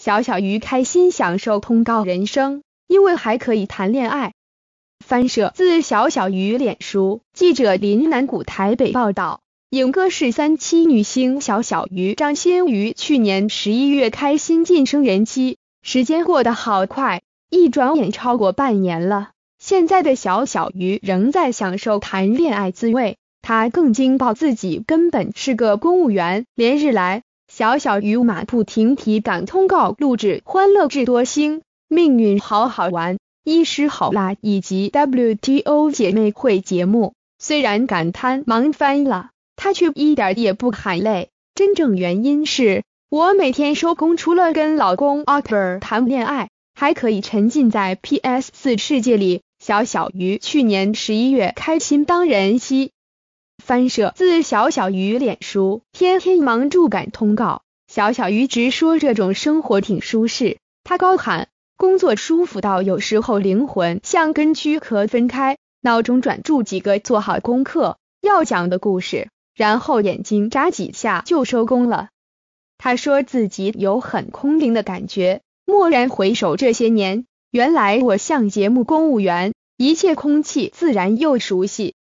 小小鱼开心享受通告人生，因为还可以谈恋爱。翻摄自小小鱼脸书，记者林南谷台北报道，影歌室37女星小小鱼张馨予去年11月开心晋升人妻，时间过得好快，一转眼超过半年了。现在的小小鱼仍在享受谈恋爱滋味，她更惊爆自己根本是个公务员。连日来，小小鱼马不停蹄赶通告录制《欢乐智多星》、《命运好好玩》、《医师好辣》以及 WTO 姐妹会节目，虽然感叹忙翻了，她却一点也不喊累。真正原因是，我每天收工除了跟老公 Akbar 谈恋爱，还可以沉浸在 PS4 世界里。小小鱼去年11月开心当人妻。翻摄自小小鱼脸书，天天忙住赶通告，小小鱼直说这种生活挺舒适。她高喊，工作舒服到有时候灵魂像跟躯壳分开，脑中转注几个做好功课要讲的故事，然后眼睛眨几下就收工了。她说自己有很空灵的感觉，蓦然回首这些年，原来我像节目公务员，一切空气自然又熟悉。